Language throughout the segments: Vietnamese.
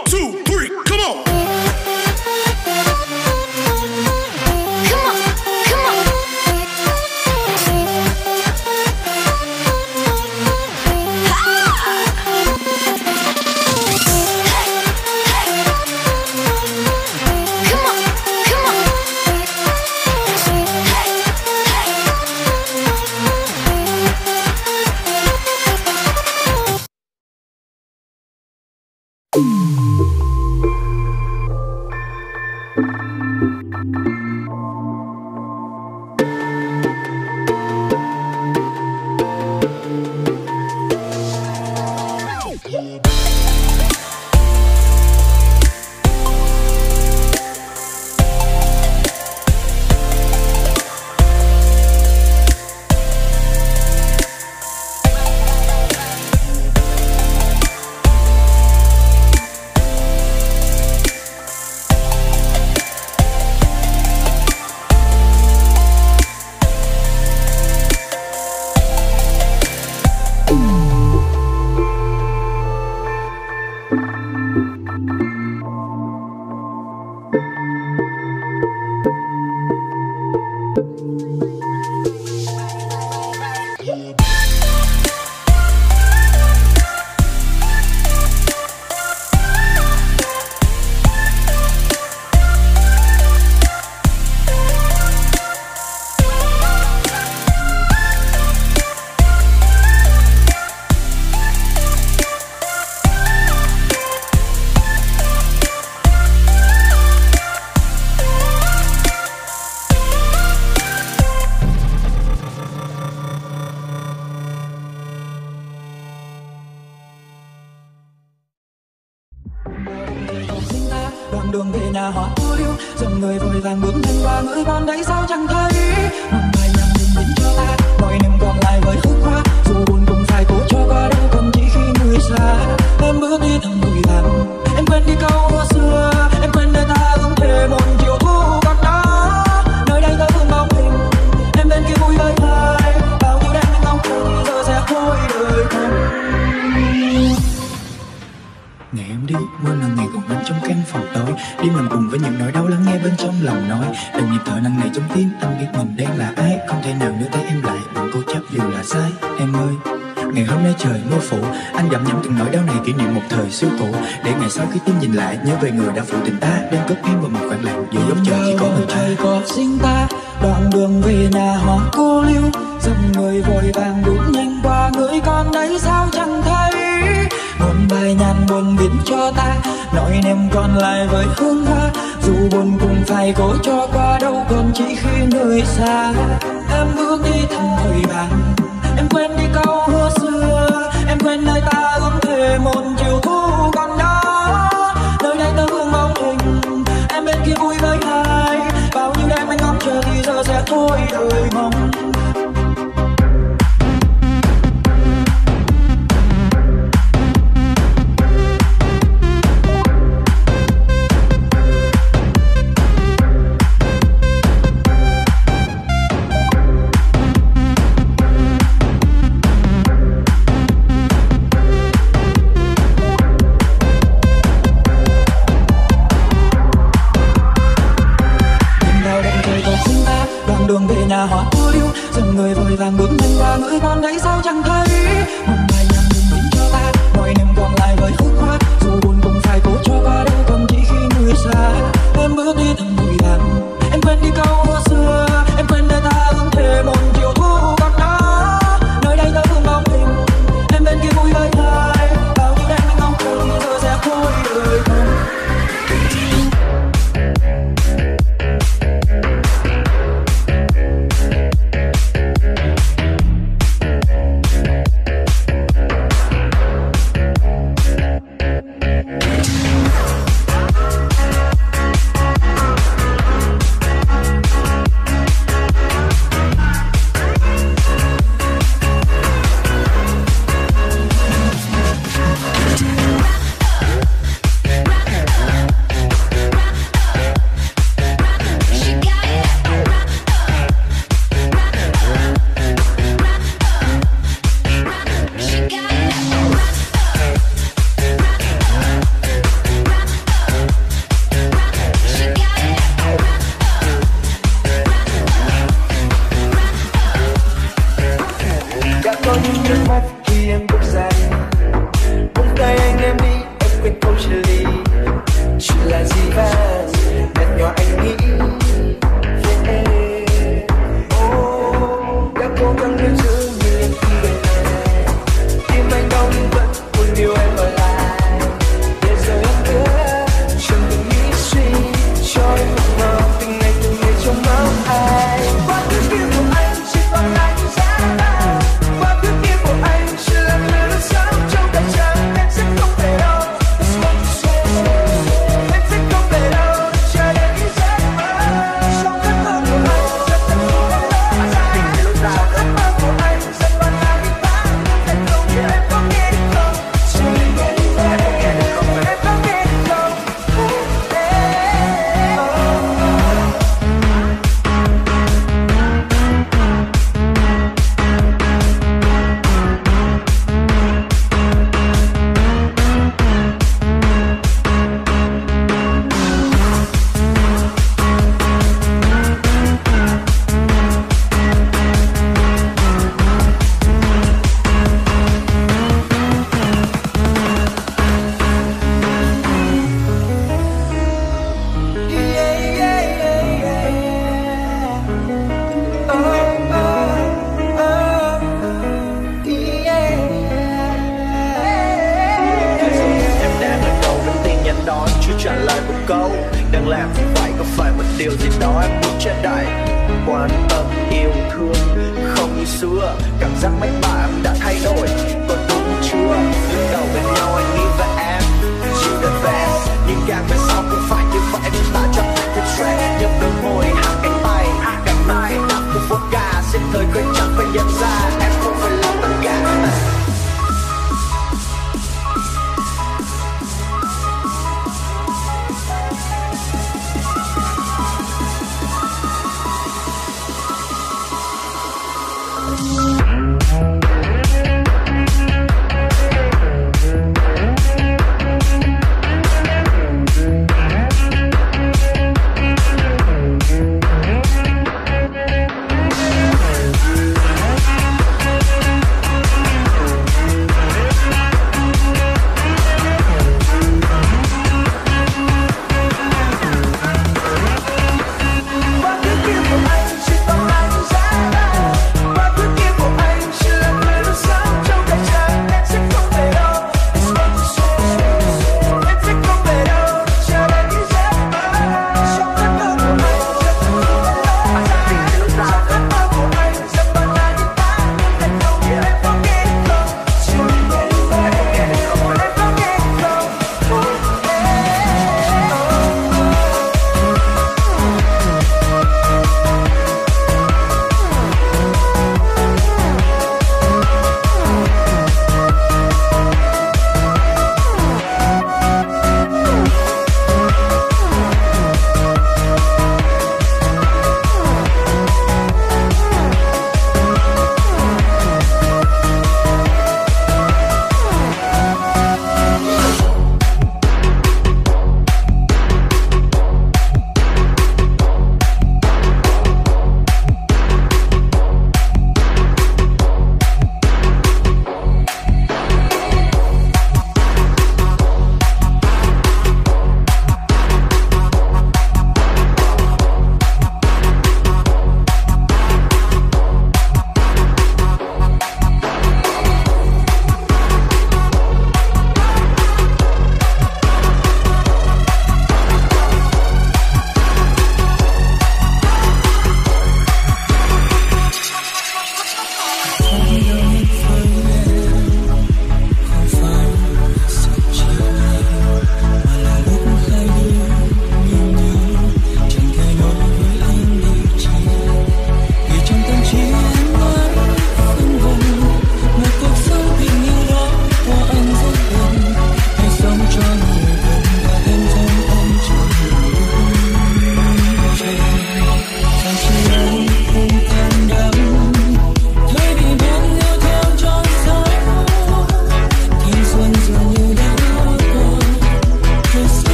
2, 3, come on. Đoạn đường về nhà họ thu lưu, dòng người vội vàng bước nhanh qua ngỡ con đấy sao chẳng thấy. Mong bài nhạc đừng đến cho ta, mọi niềm còn lại với hương hoa. Dù buồn cũng phải cố cho qua đâu còn chỉ khi người xa. Em bước đi thầm vội vàng, em quên đi câu hứa xưa. Em quên nơi ta ước thề một chiều thu còn đó. Nơi đây ta vương bóng hình, em bên kia vui với ai. Bao nhiêu đêm anh ngóng chờ giờ sẽ thôi đời không. Ngày em đi, quên là ngày còn anh trong căn phòng tối. Đi mình cùng với những nỗi đau lắng nghe bên trong lòng nói. Từng nhịp thở nặng nề trong tim, anh biết mình đang là ai. Không thể nào đưa tay em lại, đừng cố chấp dù là sai. Em ơi, ngày hôm nay trời mưa phủ, anh gặm nhấm từng nỗi đau này kỷ niệm một thời xưa cũ. Để ngày sau khi tim nhìn lại, nhớ về người đã phụ tình ta. Đang cất em vào một khoảng lặng, giữa dốc trời chỉ có mình ta. Trời có sinh ta, đoạn đường về nhà họ cô lưu. Dòng người vội vàng bước nhanh qua, người con đấy sao chẳng thấy. Một bài nhàn buồn viết cho ta, nỗi niềm còn lại với hương hoa. Dù buồn cũng phải cố cho qua đâu còn chỉ khi người xa. Em bước đi thầm vội vàng, em quên đi câu hứa xưa. Em quên nơi ta ước thề một chiều thu còn đó. Nơi đây ta vương bóng hình, em bên kia vui với ai. Bao nhiêu đêm anh ngóng chờ thì giờ sẽ thôi đời mong. Đường về nhà họ thu lưu, dòng người vội vàng bước nhanh qua ngỡ con đấy sao chẳng thấy. Một bài nhạc đừng đến cho ta, mọi niềm còn lại với hương hoa. Dù buồn cũng phải cố cho qua đâu còn chỉ khi người xa. Em bước đi thầm vội vàng, em quên đi câu hứa xưa. Em quên nơi ta ước thề một chiều thu còn đó. Nơi đây ta vương bóng hình, em bên kia vui với ai. Bao nhiêu đêm anh ngóng chờ giờ sẽ thôi đời không. câu đang làm như vậy có phải một điều gì đó em muốn trên đây. Quan tâm yêu thương không như xưa, cảm giác mấy bạn đã thay đổi, còn đúng chưa? Lúc đầu bên nhau anh nghĩ về em you the best, nhưng càng về sau cũng phải như vậy nên ta chấp nhận cái stress. Nhấp đôi môi hát cánh tay nằm cùng vodka, xin thời khuyên chẳng phải nhận ra em không phải là tất cả.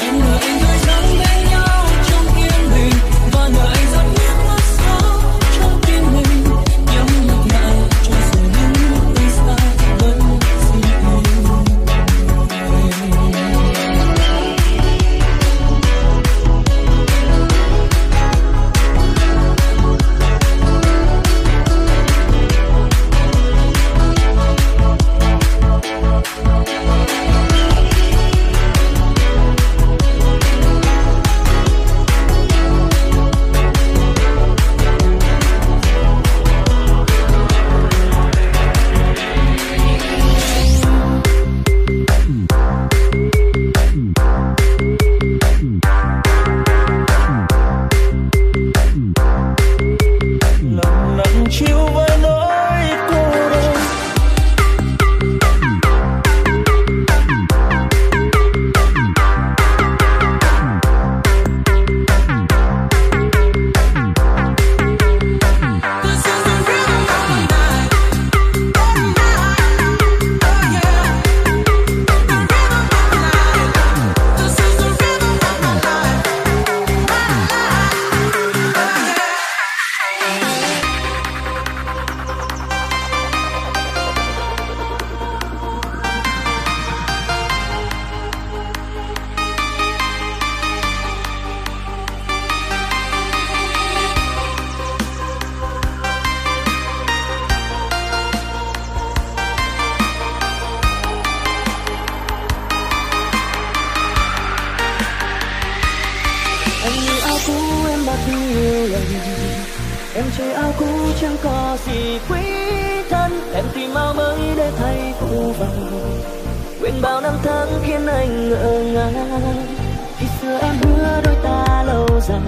Em chơi áo cũ chẳng có gì quý thân, em tìm áo mới để thay cũ vàng, quên bao năm tháng khiến anh ngỡ ngàng. Khi xưa em hứa đôi ta lâu dài,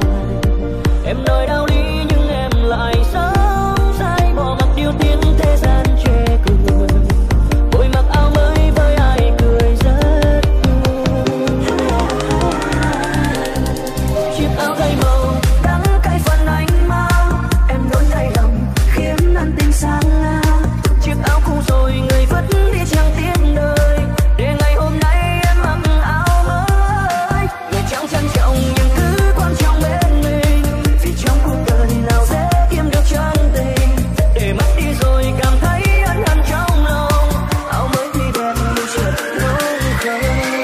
em nói đạo lý nhưng em lại sống sai, bỏ mặc điều tiếng thế gian chê cười, vội mặc áo mới với ai cười rất vui. Chiếc áo thay màu đắng cay phần anh mang, em đổi thay lòng khiến anh tình sáng la. Chiếc áo cũ rồi người vứt đi chẳng tiếc đời, để ngày hôm nay em mặc áo mới. Người chẳng trân trọng những thứ quan trọng bên mình, vì trong cuộc đời nào dễ kiếm được chân tình, để mất đi rồi cảm thấy ân hận trong lòng. Áo mới thì đẹp nhưng chợt nỗi không.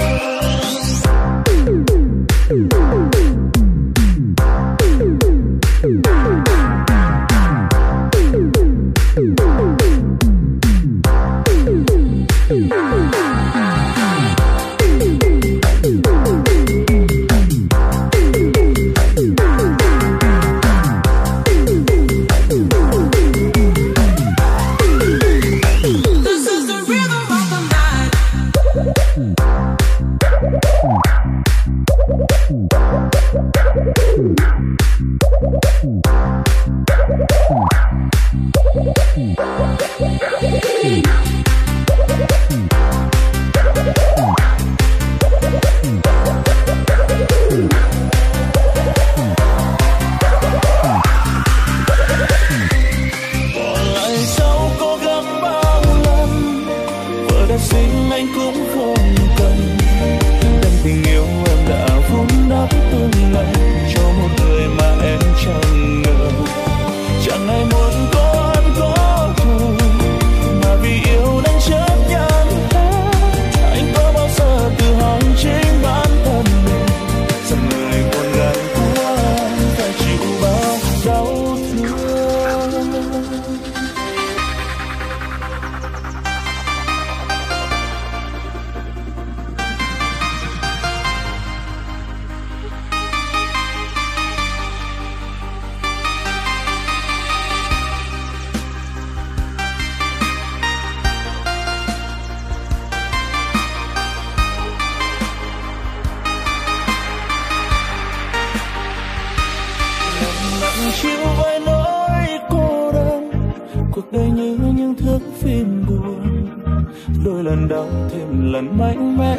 chịu với nỗi cô đơn, cuộc đời như những thước phim buồn, đôi lần đau thêm lần mạnh mẽ,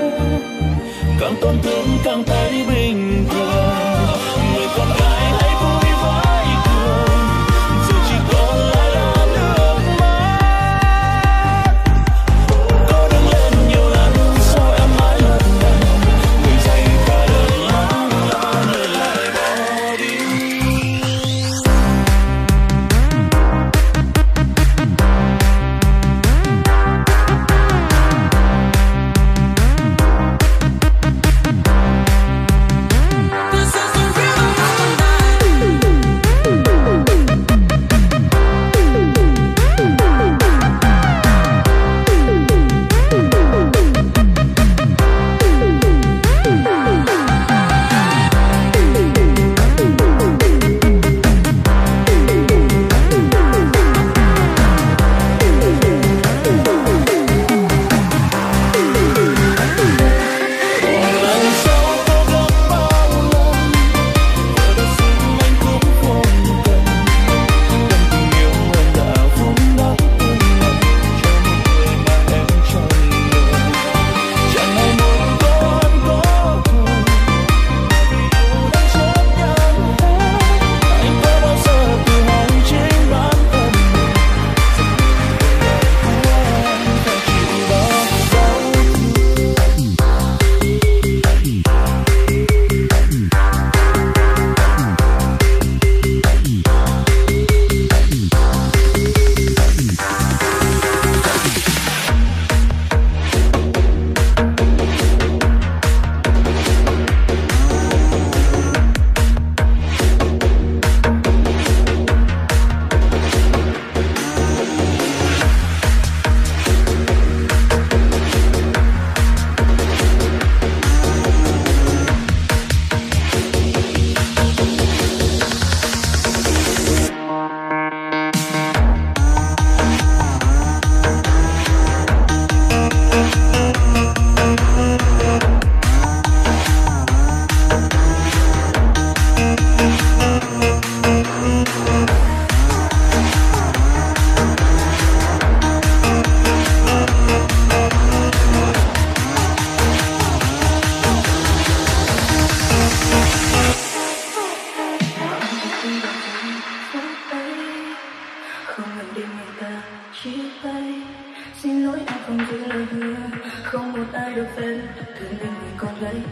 càng tổn thương càng thấy bình thường. Người con gái hãy vui với cười, giờ chỉ còn lại là nước mắt. Cô đứng lên nhiều lần, sao em mãi lật đật, người dành cả đời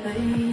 đây